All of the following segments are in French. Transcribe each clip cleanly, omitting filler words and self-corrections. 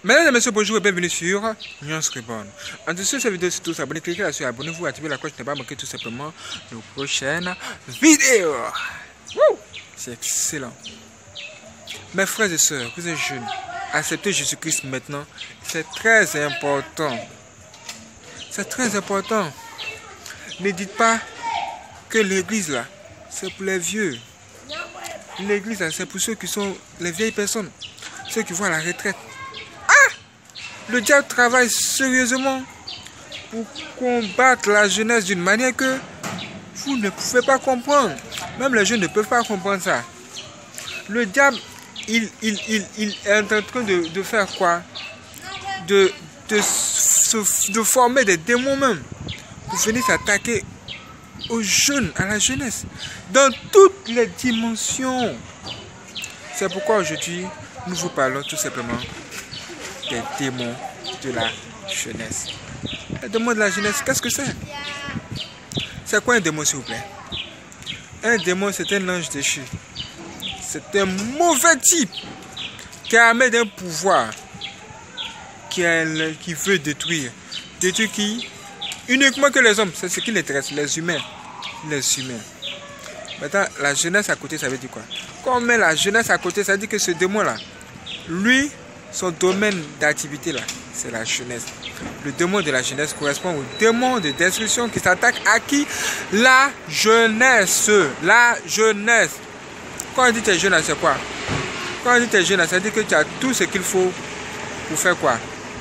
Mesdames et messieurs, bonjour et bienvenue sur Nuance Reborn. En dessous de cette vidéo, surtout s'abonner, cliquez là-dessus, abonnez-vous, activez la cloche pour ne pas manquer tout simplement nos prochaines vidéos. C'est excellent. Mes frères et sœurs, vous êtes jeunes, acceptez Jésus-Christ maintenant. C'est très important. C'est très important. Ne dites pas que l'église là, c'est pour les vieux. L'église là, c'est pour ceux qui sont les vieilles personnes, ceux qui vont à la retraite. Le diable travaille sérieusement pour combattre la jeunesse d'une manière que vous ne pouvez pas comprendre. Même les jeunes ne peuvent pas comprendre ça. Le diable, il est en train de faire quoi? De former des démons même pour venir s'attaquer aux jeunes, à la jeunesse, dans toutes les dimensions. C'est pourquoi aujourd'hui, nous vous parlons tout simplement des démons de la jeunesse. Les démons de la jeunesse, qu'est-ce que c'est? C'est quoi un démon, s'il vous plaît? Un démon, c'est un ange déchu. C'est un mauvais type qui est armé d'un pouvoir qui veut détruire. Détruire qui? Uniquement que les hommes. C'est ce qui les intéresse, les humains. Les humains. Maintenant, la jeunesse à côté, ça veut dire quoi? Quand on met la jeunesse à côté, ça veut dire que ce démon-là, lui, son domaine d'activité là, c'est la jeunesse. Le démon de la jeunesse correspond au démon de destruction qui s'attaque à qui? La jeunesse. La jeunesse. Quand on dit t'es jeune, c'est quoi? Quand on dit t'es jeune, ça veut dire que tu as tout ce qu'il faut pour faire quoi?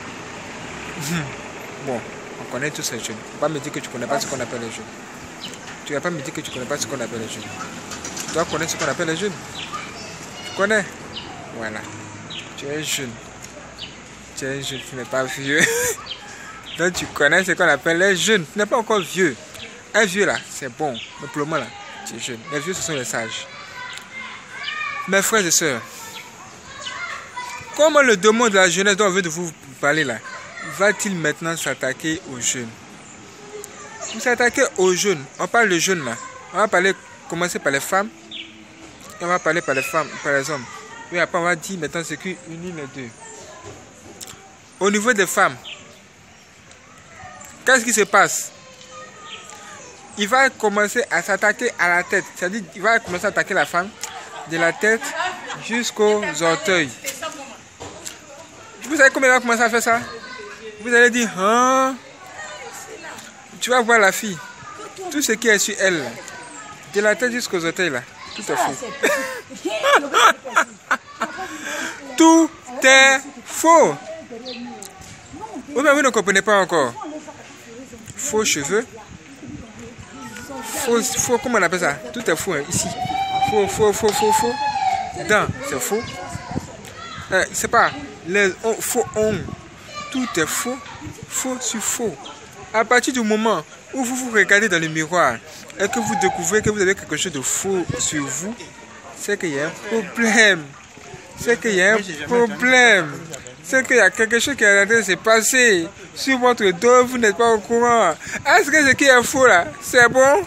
Bon, on connaît tous ces jeunes. Tu ne vas pas me dire que tu ne connais pas ce qu'on appelle les jeunes. Tu ne vas pas me dire que tu ne connais pas ce qu'on appelle les jeunes. Tu dois connaître ce qu'on appelle les jeunes. Tu connais? Voilà. Tu es jeune. Tu es jeune, tu n'es pas vieux. Donc tu connais ce qu'on appelle les jeunes. Tu n'es pas encore vieux. Un vieux là, c'est bon. Mais pour le moment là, tu es jeune. Les vieux, ce sont les sages. Mes frères et sœurs, comment le démon de la jeunesse dont on veut de vous parler là, va-t-il maintenant s'attaquer aux jeunes? Vous s'attaquez aux jeunes. On parle de jeunes là. On va commencer par les femmes. Et on va parler par les femmes, par les hommes. Oui, après on va dire maintenant ce qui unit les deux. Au niveau des femmes, qu'est-ce qui se passe? Il va commencer à s'attaquer à la tête. C'est-à-dire il va commencer à attaquer la femme de la tête jusqu'aux orteils. Vous savez comment il va commencer à faire ça? Vous allez dire, hein? Tu vas voir la fille. Tout ce qui est sur elle, de la tête jusqu'aux orteils, là, tout est faux. Tout est faux. Vous ne comprenez pas encore. Faux cheveux. Faux, comment on appelle ça? Tout est faux, hein, ici. Faux. Dents, c'est faux. C'est pas les faux ongles. Tout est faux. Faux sur faux. À partir du moment où vous vous regardez dans le miroir et que vous découvrez que vous avez quelque chose de faux sur vous, c'est qu'il y a un problème. C'est qu'il y a un problème. C'est qu'il y a quelque chose qui est en train de se passer sur votre dos, vous n'êtes pas au courant. Est-ce que ce qui est faux là, c'est bon?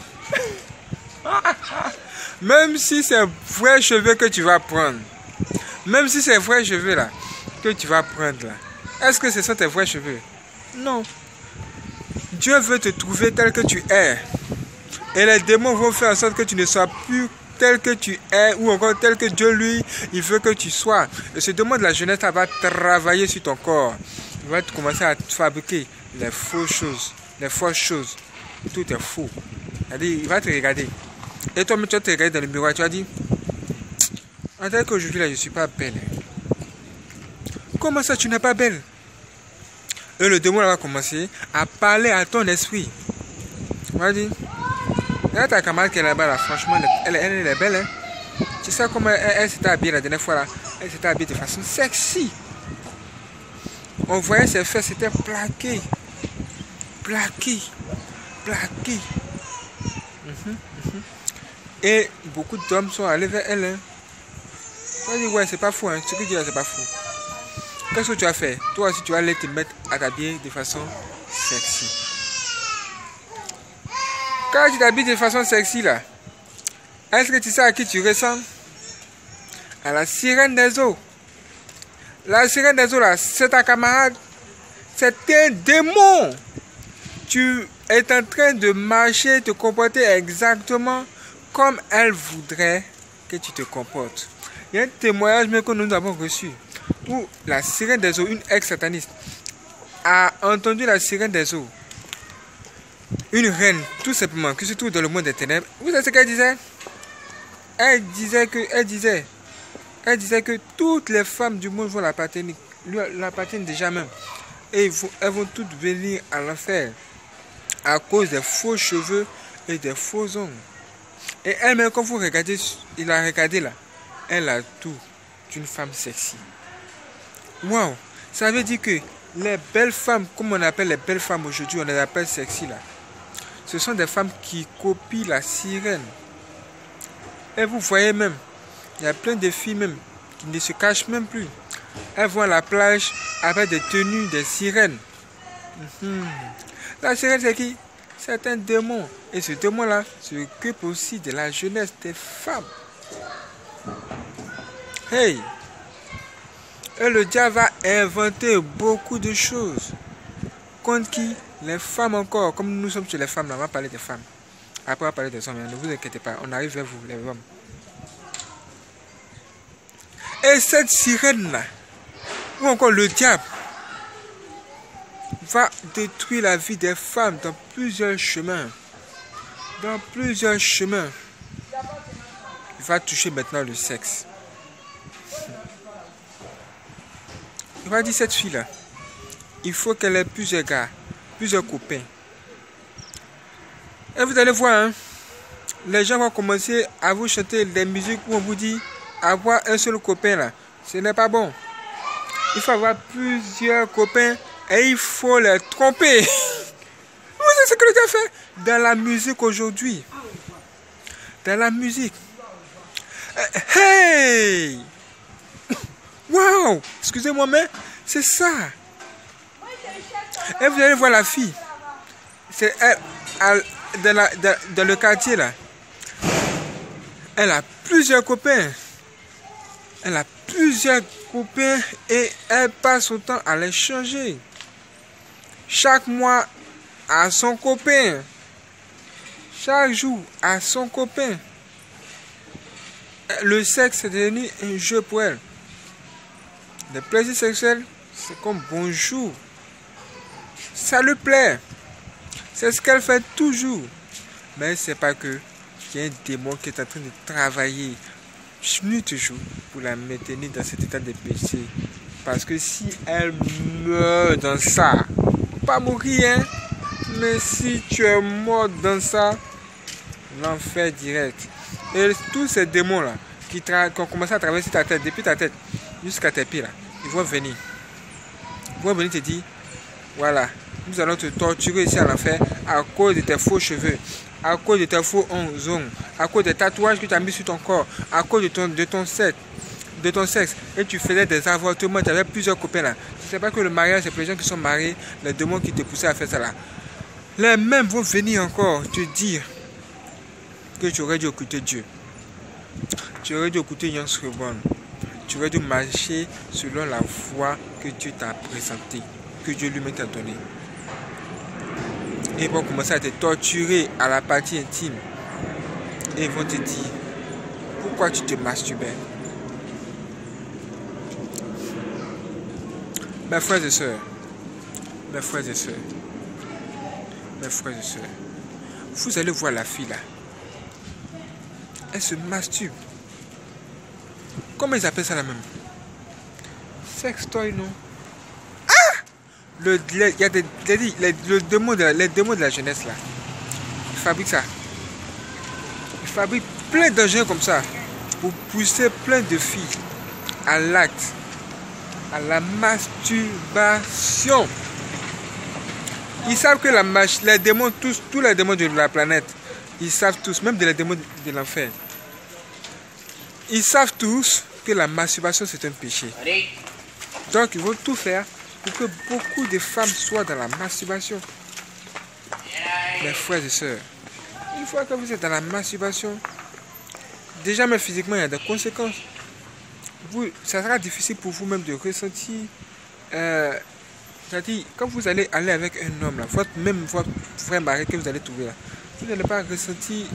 Même si c'est vrai cheveux que tu vas prendre, même si c'est vrai cheveux là que tu vas prendre là, est-ce que ce sont tes vrais cheveux? Non. Dieu veut te trouver tel que tu es. Et les démons vont faire en sorte que tu ne sois plus tel que tu es ou encore tel que Dieu lui, il veut que tu sois. Et ce démon de la jeunesse va travailler sur ton corps. Il va commencer à fabriquer les fausses choses, les fausses choses. Tout est faux. C'est-à-dire, il va te regarder. Et toi, tu vas te regarder dans le miroir, tu vas dire, en tant qu'aujourd'hui là, je ne suis pas belle. Comment ça, tu n'es pas belle? Et le démon là va commencer à parler à ton esprit. On va dire, là ta camarade qui est là-bas là, franchement, elle est belle. Hein? Tu sais comment elle s'était habillée la dernière fois là? Elle s'était habillée de façon sexy. On voyait ses fesses, c'était plaqué. Et beaucoup d'hommes sont allés vers elle. Hein? On va dire, ouais, c'est pas faux. Hein? Ce que tu dis là, c'est pas faux. Qu'est-ce que tu as fait? Toi aussi, tu vas aller te mettre à t'habiller de façon sexy. Quand tu t'habilles de façon sexy là, est-ce que tu sais à qui tu ressembles? À la sirène des eaux. La sirène des eaux là, c'est ta camarade. C'est un démon. Tu es en train de marcher, te comporter exactement comme elle voudrait que tu te comportes. Il y a un témoignage même que nous avons reçu où la sirène des eaux, une ex-sataniste, a entendu la sirène des eaux. Une reine, tout simplement, qui se trouve dans le monde des ténèbres. Vous savez ce qu'elle disait? Elle disait que toutes les femmes du monde vont l'appartenir déjà même. Et elles vont toutes venir à l'enfer à cause des faux cheveux et des faux ongles. Et elle-même, quand vous regardez, il a regardé là, elle a tout d'une femme sexy. Waouh! Ça veut dire que les belles femmes, comme on appelle les belles femmes aujourd'hui, on les appelle sexy là. Ce sont des femmes qui copient la sirène. Et vous voyez même, il y a plein de filles même qui ne se cachent même plus. Elles vont à la plage avec des tenues des sirènes. La sirène c'est qui? C'est un démon. Et ce démon-là s'occupe aussi de la jeunesse des femmes. Hey! Et le diable va inventer beaucoup de choses. Contre qui? Les femmes encore. Comme nous sommes sur les femmes, là, on va parler des femmes. Après, on va parler des hommes. Ne vous inquiétez pas. On arrive vers vous, les hommes. Et cette sirène-là, ou encore le diable, va détruire la vie des femmes dans plusieurs chemins. Dans plusieurs chemins. Il va toucher maintenant le sexe. Il va dire cette fille-là, il faut qu'elle ait plusieurs gars, plusieurs copains. Et vous allez voir, hein, les gens vont commencer à vous chanter des musiques où on vous dit avoir un seul copain là, ce n'est pas bon. Il faut avoir plusieurs copains et il faut les tromper. Vous savez ce que le gars fait dans la musique aujourd'hui? Dans la musique. Hey! Wow! Excusez-moi, mais c'est ça. Et vous allez voir la fille. C'est elle, dans le quartier là. Elle a plusieurs copains. Elle a plusieurs copains et elle passe son temps à les changer. Chaque mois à son copain. Chaque jour à son copain. Le sexe est devenu un jeu pour elle. Le plaisir sexuel, c'est comme bonjour. Ça lui plaît. C'est ce qu'elle fait toujours. Mais c'est pas que il y a un démon qui est en train de travailler nuit toujours pour la maintenir dans cet état de péché. Parce que si elle meurt dans ça, pas mourir, hein, mais si tu es mort dans ça, l'enfer direct. Et tous ces démons-là qui ont commencé à traverser ta tête, depuis ta tête jusqu'à tes pieds, là, ils vont venir. Ils vont venir te dire, voilà, nous allons te torturer ici à l'enfer à cause de tes faux cheveux, à cause de tes faux ongles, à cause des tatouages que tu as mis sur ton corps, à cause de ton sexe. Et tu faisais des avortements, tu avais plusieurs copains là. Tu ne sais pas que le mariage, c'est pour les gens qui sont mariés, les démons qui te poussaient à faire ça là. Les mêmes vont venir encore te dire que tu aurais dû écouter Dieu. Tu aurais dû écouter Yans Reborn. Tu aurais dû marcher selon la voie que Dieu t'a présentée, que Dieu lui-même t'a donnée. Et ils vont commencer à te torturer à la partie intime. Et ils vont te dire, pourquoi tu te masturbais? Mes frères et sœurs, vous allez voir la fille là. Elle se masturbe. Comment ils appellent ça la même? Sextoy, non? Il y a les démons de la jeunesse là. Ils fabriquent ça. Ils fabriquent plein d'engins comme ça pour pousser plein de filles à l'acte, à la masturbation. Ils savent que les démons, tous les démons de la planète, ils savent tous, même les démons de l'enfer, ils savent tous que la masturbation c'est un péché. Donc ils vont tout faire pour que beaucoup de femmes soient dans la masturbation. Mes frères et sœurs, une fois que vous êtes dans la masturbation, déjà même physiquement il y a des conséquences. ça sera difficile pour vous-même de ressentir. C'est-à-dire, quand vous allez aller avec un homme, là, votre frère mari que vous allez trouver là, vous n'allez pas ressentir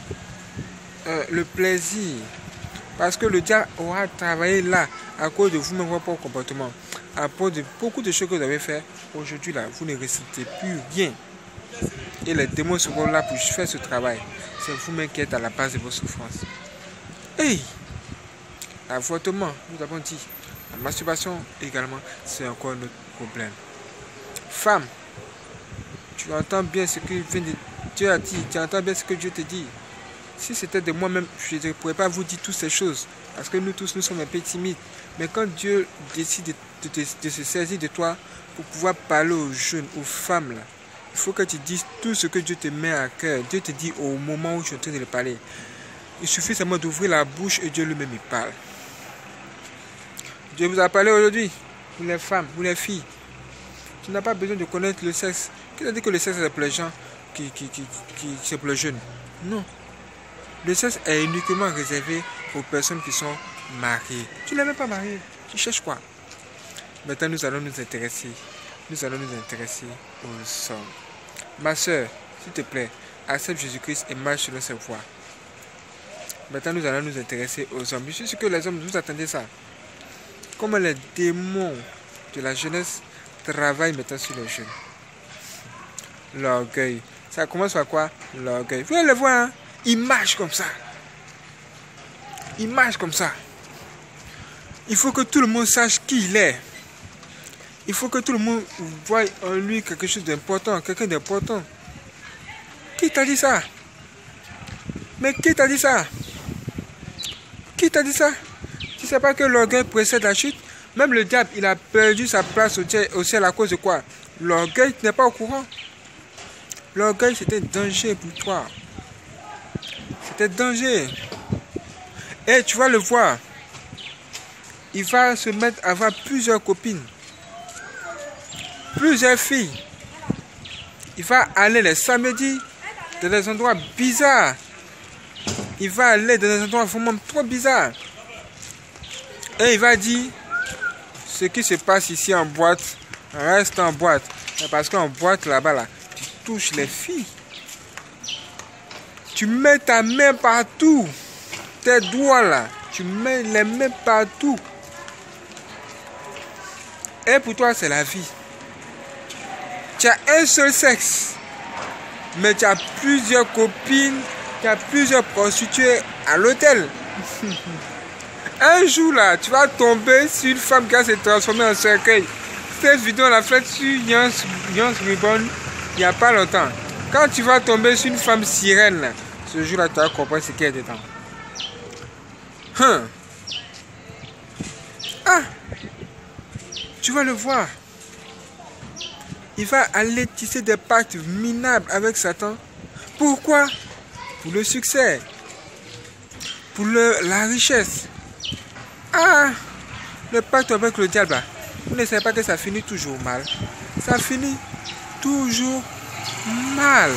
le plaisir. Parce que le diable aura travaillé là à cause de vous-même, votre propre comportement. À cause de beaucoup de choses que vous avez fait, aujourd'hui là, vous ne ressentez plus rien. Et les démons seront là pour faire ce travail. C'est vous-même qui êtes à la base de vos souffrances. Hey! L'avortement, nous avons dit. La masturbation également, c'est encore notre problème. Femme, tu entends bien ce que Dieu a dit, tu entends bien ce que Dieu te dit. Si c'était de moi-même, je ne pourrais pas vous dire toutes ces choses. Parce que nous tous, nous sommes un peu timides. Mais quand Dieu décide de se saisir de toi pour pouvoir parler aux jeunes, aux femmes, là, il faut que tu dises tout ce que Dieu te met à cœur. Dieu te dit au moment où je suis en train de le parler. Il suffit seulement d'ouvrir la bouche et Dieu lui-même il parle. Dieu vous a parlé aujourd'hui, vous les femmes, vous les filles. Tu n'as pas besoin de connaître le sexe. Qui t'a dit que le sexe c'est pour les gens c'est pour les jeunes? Non. Le sexe est uniquement réservé aux personnes qui sont mariées. Tu n'es même pas marié. Tu cherches quoi? Maintenant, nous allons nous intéresser. Nous allons nous intéresser aux hommes. Ma soeur, s'il te plaît, accepte Jésus-Christ et marche selon ses voies. Maintenant, nous allons nous intéresser aux hommes. Je suis sûr que les hommes, vous attendez ça. Comment les démons de la jeunesse travaillent maintenant sur les jeunes. L'orgueil. Ça commence par quoi? L'orgueil. Vous allez le voir, hein? Il marche comme ça. Il marche comme ça. Il faut que tout le monde sache qui il est. Il faut que tout le monde voie en lui quelque chose d'important, quelqu'un d'important. Qui t'a dit ça? Mais qui t'a dit ça? Qui t'a dit ça? Tu ne sais pas que l'orgueil précède la chute? Même le diable, il a perdu sa place au ciel à cause de quoi? L'orgueil, tu n'es pas au courant. L'orgueil, c'était un danger pour toi. C'était danger. Et tu vas le voir. Il va se mettre à avoir plusieurs copines. Plusieurs filles. Il va aller les samedis dans des endroits bizarres. Il va aller dans des endroits vraiment trop bizarres. Et il va dire, ce qui se passe ici en boîte, reste en boîte. Parce qu'en boîte là-bas, là, tu touches les filles. Tu mets ta main partout. Tes doigts là, tu mets les mains partout. Et pour toi, c'est la vie. Tu as un seul sexe. Mais tu as plusieurs copines, tu as plusieurs prostituées à l'hôtel. Un jour là, tu vas tomber sur une femme qui va se transformer en cercueil. Cette vidéo, on l'a faite sur Yance Ribbon il n'y a pas longtemps. Quand tu vas tomber sur une femme sirène, là, ce jour-là, tu vas comprendre ce qu'il y a dedans. Ah! Tu vas le voir. Il va aller tisser des pactes minables avec Satan. Pourquoi? Pour le succès. Pour la richesse. Ah! Le pacte avec le diable, là. Vous ne savez pas que ça finit toujours mal. Ça finit toujours mal.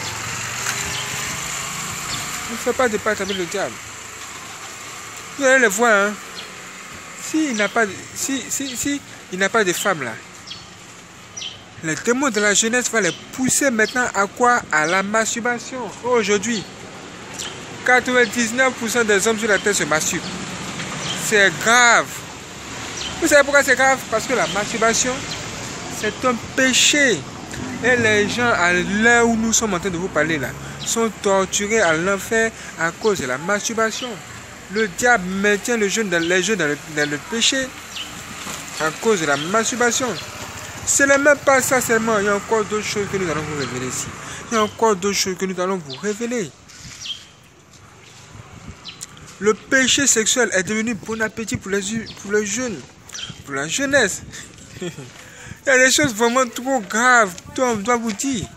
Ne faites pas de pacte avec le diable. Vous allez le voir, hein. S'il n'a pas de femme là, les démons de la jeunesse vont les pousser maintenant à quoi? À la masturbation. Aujourd'hui, 99% des hommes sur la terre se masturbent. C'est grave. Vous savez pourquoi c'est grave? Parce que la masturbation, c'est un péché. Et les gens, à l'heure où nous sommes en train de vous parler là, sont torturés à l'enfer à cause de la masturbation. Le diable maintient les jeunes dans le péché à cause de la masturbation. Ce n'est même pas ça seulement. Il y a encore d'autres choses que nous allons vous révéler ici. Il y a encore d'autres choses que nous allons vous révéler. Le péché sexuel est devenu bon appétit pour les jeunes, pour la jeunesse. Il y a des choses vraiment trop graves, on doit vous dire.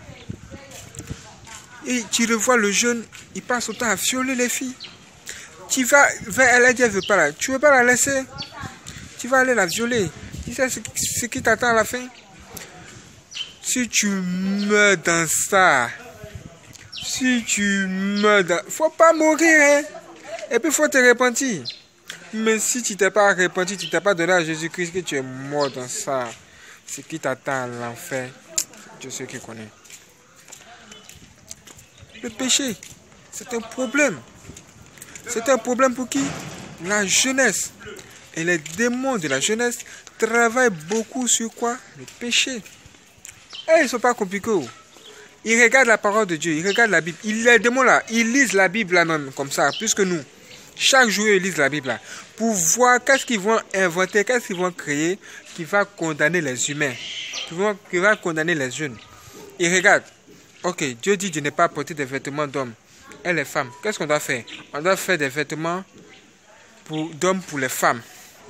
Et tu revois le jeune, il passe son temps à violer les filles. Tu vas vers elle, elle dit, elle veut pas là. Tu veux pas la laisser? Tu vas aller la violer. Tu sais ce qui t'attend à la fin? Si tu meurs dans ça, faut pas mourir, hein? Et puis faut te repentir. Mais si tu t'es pas repenti, tu t'es pas donné à Jésus-Christ, que tu es mort dans ça, ce qui t'attend à l'enfer, Dieu sait qui connaît. Le péché, c'est un problème. C'est un problème pour qui? La jeunesse. Et les démons de la jeunesse travaillent beaucoup sur quoi? Le péché. Et ils ne sont pas compliqués. Ils regardent la parole de Dieu, ils regardent la Bible. Les démons là, ils lisent la Bible là même, comme ça, plus que nous. Chaque jour, ils lisent la Bible là, pour voir qu'est-ce qu'ils vont inventer, qu'est-ce qu'ils vont créer, qui va condamner les humains, qui va condamner les jeunes. Ils regardent. Ok, Dieu dit de ne pas porter des vêtements d'hommes. Et les femmes, qu'est-ce qu'on doit faire? On doit faire des vêtements d'hommes pour les femmes.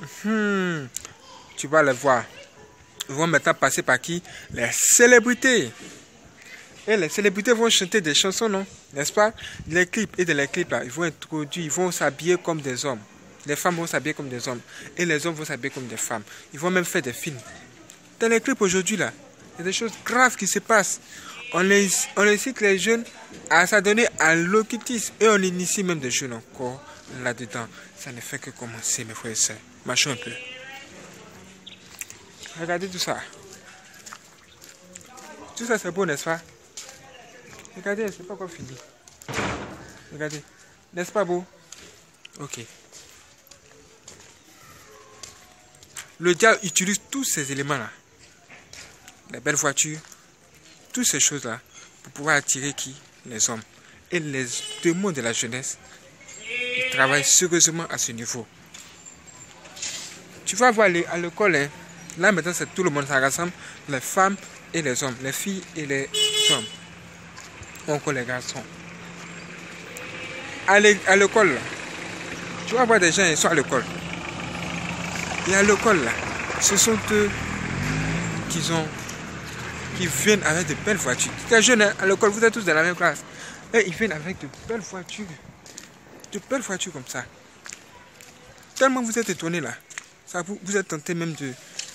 Tu vas les voir. Ils vont maintenant passer par qui? Les célébrités. Et les célébrités vont chanter des chansons, non? N'est-ce pas? Les clips, et dans les clips là, ils vont introduire, ils vont s'habiller comme des hommes. Les femmes vont s'habiller comme des hommes. Et les hommes vont s'habiller comme des femmes. Ils vont même faire des films. Dans les clips aujourd'hui là, il y a des choses graves qui se passent. On incite les jeunes à s'adonner à l'occultisme. Et on initie même des jeunes encore là-dedans. Ça ne fait que commencer, mes frères et sœurs. Marchons un peu. Regardez tout ça. Tout ça, c'est beau, n'est-ce pas? Regardez, c'est pas encore fini. Regardez. N'est-ce pas beau? Ok. Le diable utilise tous ces éléments-là. Les belles voitures. Toutes ces choses-là. Pour pouvoir attirer qui? Les hommes. Et les démons de la jeunesse. Ils travaillent sérieusement à ce niveau. Tu vas voir à l'école, hein. Là maintenant c'est tout le monde, ça rassemble les femmes et les hommes, les filles et les hommes. Encore les garçons. À l'école, tu vas voir des gens, ils sont à l'école. Et à l'école, là, ce sont eux qui viennent avec de belles voitures. Tu es jeune, hein, à l'école, vous êtes tous dans la même classe. Et ils viennent avec de belles voitures. De belles voitures comme ça. Tellement vous êtes étonnés là. Ça, vous êtes tenté même de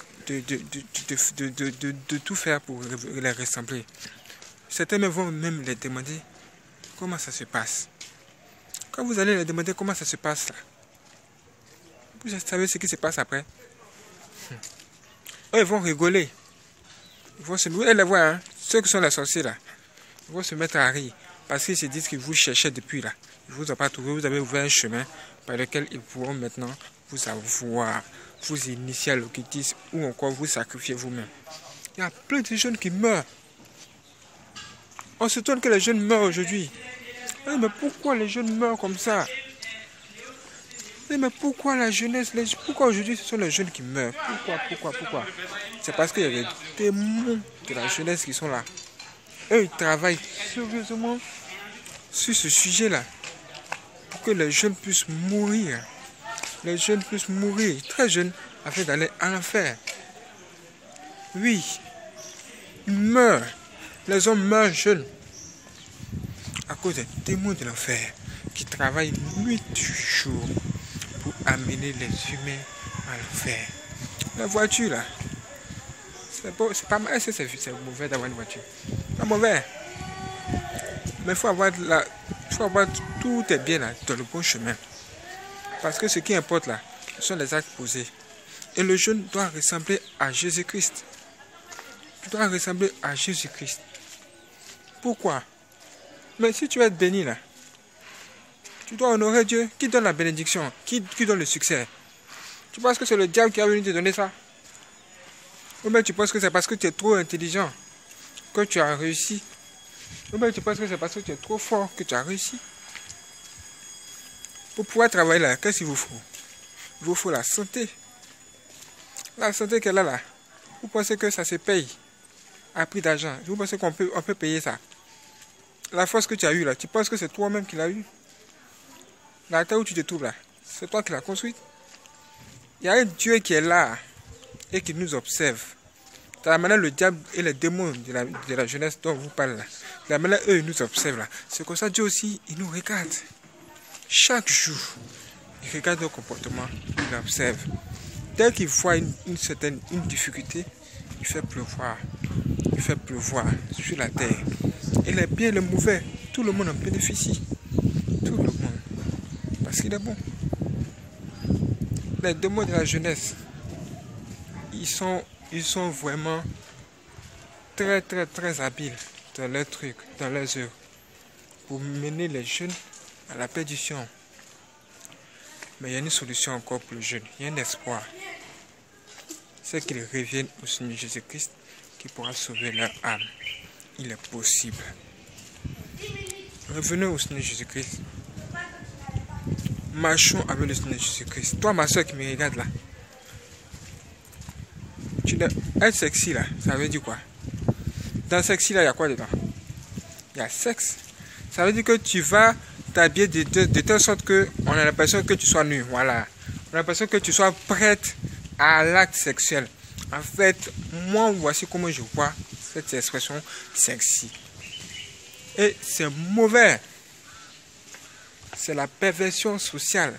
tout faire pour les ressembler. Certains vont même les demander comment ça se passe. Quand vous allez les demander comment ça se passe là, vous savez ce qui se passe après. Eux, ils vont rigoler. Ils vont se mettre, les voir, hein, ceux qui sont les sorciers là, ils vont se mettre à rire parce qu'ils se disent qu'ils vous cherchaient depuis là. Ils ne vous ont pas trouvé, vous avez ouvert un chemin par lequel ils pourront maintenant vous avoir, vous initier à l'occultisme ou encore vous sacrifier vous-même. Il y a plein de jeunes qui meurent. On se tourne que les jeunes meurent aujourd'hui. Mais pourquoi les jeunes meurent comme ça? Mais pourquoi la jeunesse, pourquoi aujourd'hui ce sont les jeunes qui meurent? Pourquoi? C'est parce qu'il y a des démons de la jeunesse qui sont là. Eux, ils travaillent sérieusement sur ce sujet-là. Pour que les jeunes puissent mourir. Les jeunes puissent mourir très jeunes afin d'aller à l'enfer. Oui, ils meurent. Les hommes meurent jeunes à cause des démons de l'enfer qui travaillent nuit et jour pour amener les humains à l'enfer. La voiture là, c'est pas mal, c'est mauvais d'avoir une voiture. Pas mauvais. Mais il faut avoir tout est bien là, dans le bon chemin. Parce que ce qui importe là, ce sont les actes posés. Et le jeune doit ressembler à Jésus-Christ. Tu dois ressembler à Jésus-Christ. Pourquoi? Mais si tu es béni là, tu dois honorer Dieu. Qui donne la bénédiction? Qui donne le succès? Tu penses que c'est le diable qui a venu te donner ça? Ou bien tu penses que c'est parce que tu es trop intelligent que tu as réussi? Ou bien tu penses que c'est parce que tu es trop fort que tu as réussi? Pour pouvoir travailler là, qu'est-ce qu'il vous faut? Il vous faut la santé. La santé qu'elle a là. Vous pensez que ça se paye à prix d'argent? Vous pensez qu'on peut payer ça? La force que tu as eue là, tu penses que c'est toi-même qui l'as eue? La terre où tu te trouves là, c'est toi qui l'as construite. Il y a un Dieu qui est là et qui nous observe. De la manière le diable et les démons de la jeunesse dont vous parlez là, de la manière eux ils nous observent là. C'est comme ça Dieu aussi, il nous regarde. Chaque jour, il regarde nos comportements, il observe. Dès qu'il voit une difficulté, il fait pleuvoir. Il fait pleuvoir sur la terre. Et les biens et les mauvais, tout le monde en bénéficie. Tout le monde. Parce qu'il est bon. les démons de la jeunesse, ils sont vraiment très habiles dans leurs trucs, dans leurs œuvres, pour mener les jeunes à la perdition. Mais il y a une solution encore pour les jeunes, il y a un espoir. C'est qu'ils reviennent au Seigneur Jésus-Christ qui pourra sauver leur âme. Il est possible. Revenez au Seigneur Jésus-Christ. Marchons avec le Seigneur Jésus-Christ. Toi, ma soeur qui me regarde là, tu dois être sexy là, ça veut dire quoi? Dans sexy là, il y a quoi dedans? Il y a sexe. Ça veut dire que tu vas t'habiller de telle sorte que on a l'impression que tu sois nu. Voilà. On a l'impression que tu sois prête à l'acte sexuel. En fait, moi, voici comment je vois cette expression sexy. Et c'est mauvais. C'est la perversion sociale.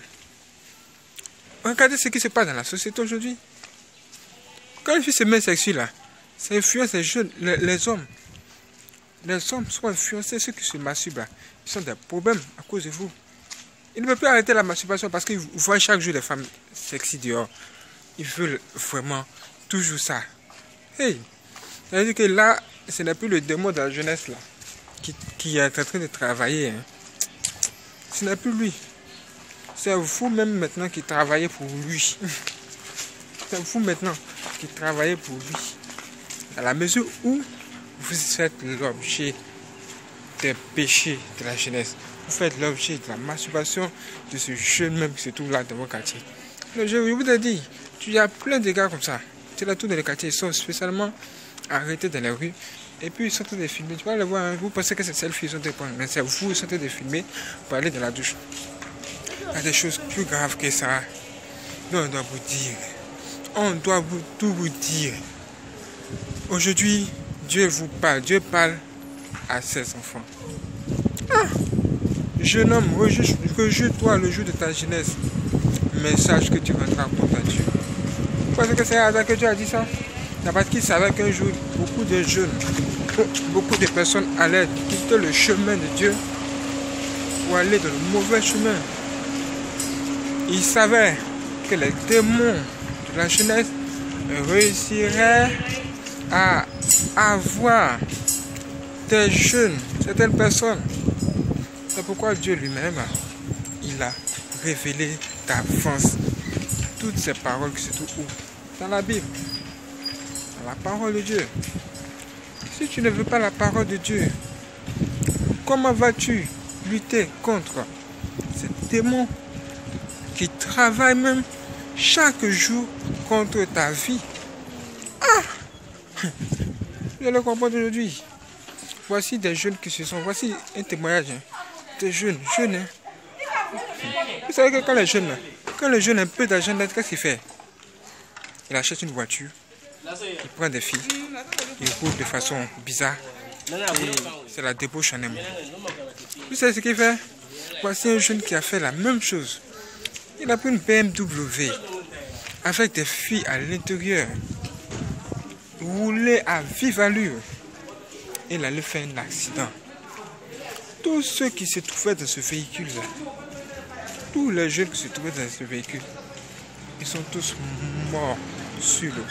Regardez ce qui se passe dans la société aujourd'hui. Quand une fille se met sexy là, ça influence les jeunes, les hommes. Les hommes sont influencés, ceux qui se masturbent là. Ils ont des problèmes à cause de vous. Ils ne peuvent plus arrêter la masturbation parce qu'ils voient chaque jour des femmes sexy dehors. Ils veulent vraiment toujours ça. Hey, ça veut dire que là, ce n'est plus le démon de la jeunesse là qui est en train de travailler. Hein. Ce n'est plus lui. C'est vous-même maintenant qui travaillez pour lui. C'est vous maintenant qui travaillez pour lui. À la mesure où vous faites l'objet des péchés de la jeunesse, vous faites l'objet de la masturbation de ce jeune même qui se trouve là dans vos quartiers. Je vous ai dit, il y a plein de gars comme ça. C'est là tout dans les quartiers, ils sont spécialement arrêtés dans les rues. Et puis ils sont en train de filmer. Tu vas le voir, hein, vous pensez que c'est selfie, ils sont en train de prendre. Mais c'est vous, ils sont en train de filmer pour aller dans la douche. Il y a des choses plus graves que ça. Donc on doit vous dire. On doit tout vous dire. Aujourd'hui, Dieu vous parle. Dieu parle à ses enfants. Ah, jeune homme, rejette-toi le jour de ta jeunesse. Mais sache que tu rendras compte à Dieu. Parce que c'est hasard que Dieu a dit ça. Parce qu'il savait qu'un jour, beaucoup de jeunes, beaucoup de personnes allaient quitter le chemin de Dieu pour aller dans le mauvais chemin. Il savait que les démons de la jeunesse réussiraient à avoir des jeunes, certaines personnes. C'est pourquoi Dieu lui-même, il a révélé d'avance toutes ces paroles qui se trouvent dans la Bible. La parole de Dieu. Si tu ne veux pas la parole de Dieu, comment vas-tu lutter contre ces démons qui travaillent même chaque jour contre ta vie? Ah! Vous allez comprendre aujourd'hui. Voici des jeunes qui se sont... Voici un témoignage des jeunes. Hein. Vous savez que quand les jeunes ont un peu d'argent, qu'est-ce qu'il fait? Il achète une voiture. Il prend des filles, il roule de façon bizarre et c'est la débauche en amour. Vous savez ce qu'il fait? Voici un jeune qui a fait la même chose. Il a pris une BMW avec des filles à l'intérieur, roulé à vive allure. Il allait faire un accident. Tous ceux qui se trouvaient dans ce véhicule-là, tous les jeunes qui se trouvaient dans ce véhicule, ils sont tous morts sur l'eau.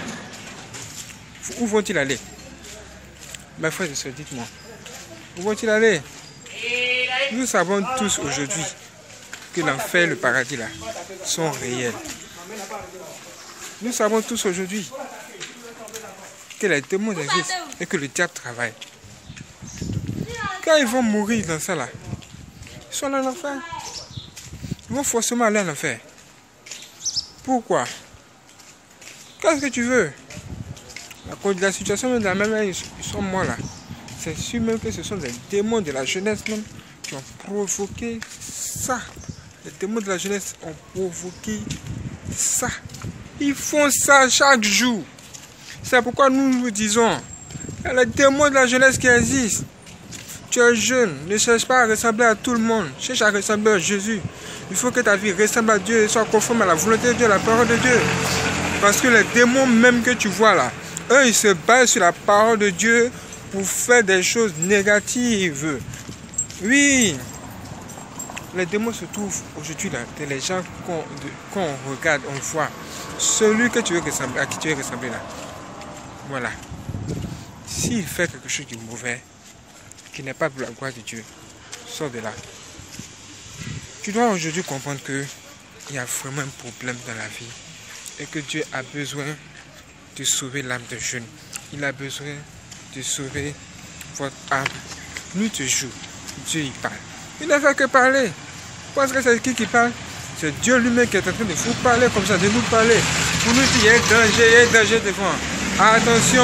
Où vont-ils aller? Mes frères et sœurs, dites-moi. Où vont-ils aller? Nous savons tous aujourd'hui que l'enfer et le paradis là sont réels. Nous savons tous aujourd'hui que les démons existent et que le diable travaille. Quand ils vont mourir dans ça là, ils sont dans l'enfer. Ils vont forcément aller en enfer. Pourquoi? Qu'est-ce que tu veux? La situation de la même, ils sont morts là. C'est sûr même que ce sont des démons de la jeunesse même qui ont provoqué ça. Les démons de la jeunesse ont provoqué ça. Ils font ça chaque jour. C'est pourquoi nous vous disons, il y a les démons de la jeunesse qui existent. Tu es jeune, ne cherche pas à ressembler à tout le monde. Cherche à ressembler à Jésus. Il faut que ta vie ressemble à Dieu et soit conforme à la volonté de Dieu, à la parole de Dieu. Parce que les démons même que tu vois là, eux, ils se basent sur la parole de Dieu pour faire des choses négatives. Oui. Les démons se trouvent aujourd'hui là, les gens qu'on regarde, on voit. Celui que tu veux ressembler, à qui tu veux ressembler là. Voilà. S'il fait quelque chose de mauvais, qui n'est pas pour la gloire de Dieu, sors de là. Tu dois aujourd'hui comprendre qu'il y a vraiment un problème dans la vie et que Dieu a besoin de sauver l'âme de jeune. Il a besoin de sauver votre âme. Nuit et jour, Dieu y parle. Il n'a fait que parler. Parce que c'est qui parle? C'est Dieu lui-même qui est en train de vous parler comme ça, de nous parler. Pour nous dire, il y a un danger devant. Attention.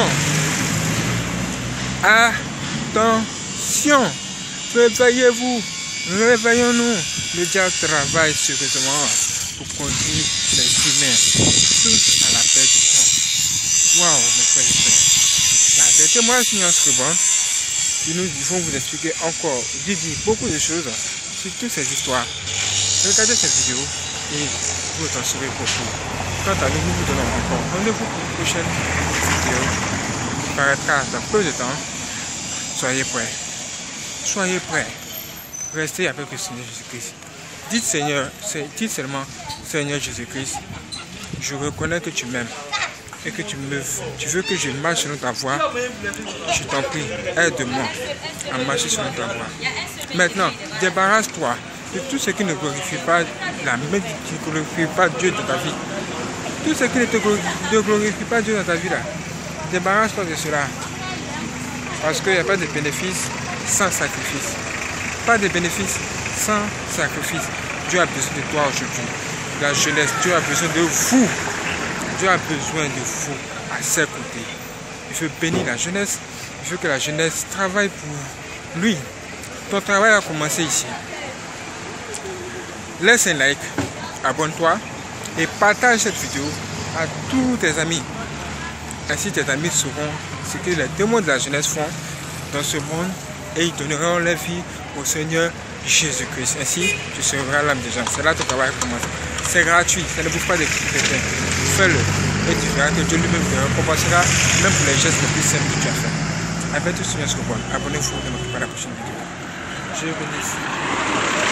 Attention. Réveillez-vous. Réveillons-nous. Le diable travaille sérieusement pour conduire les humains tous à la perdition. Waouh, mes frères et frères. Les témoignages qui bon. Nous vont vous expliquer encore, dire beaucoup de choses sur toutes ces histoires. Regardez cette vidéo et vous en saurez beaucoup. Quant à nous, nous vous donnons encore rendez-vous pour une prochaine vidéo qui paraîtra dans peu de temps. Soyez prêts. Soyez prêts. Restez avec le Seigneur Jésus-Christ. Dites seulement, Seigneur Jésus-Christ, je reconnais que tu m'aimes et que tu veux que je marche sur ta voie. Je t'en prie, aide-moi à marcher sur ta voie. Maintenant, débarrasse-toi de tout ce qui ne glorifie pas qui ne glorifie pas Dieu dans ta vie. Tout ce qui ne glorifie pas Dieu dans ta vie là, débarrasse-toi de cela. Parce qu'il n'y a pas de bénéfice sans sacrifice. Pas de bénéfice sans sacrifice. Dieu a besoin de toi aujourd'hui. La jeunesse, Dieu a besoin de vous. Dieu a besoin de vous à ses côtés. Il veut bénir la jeunesse. Il veut que la jeunesse travaille pour lui. Ton travail a commencé ici. Laisse un like, abonne-toi et partage cette vidéo à tous tes amis. Ainsi tes amis sauront ce que les témoins de la jeunesse font dans ce monde et ils donneront leur vie au Seigneur Jésus-Christ. Ainsi, tu sauveras l'âme des gens. C'est là que ton travail commence. C'est gratuit, ça ne bouffe pas des chrétiens. Fais-le et tu verras que Dieu lui-même te récompensera, même pour les gestes les plus simples que tu as fait. À bientôt sur Abonnez-vous et ne manquez pas la prochaine vidéo. Je vous bénisse.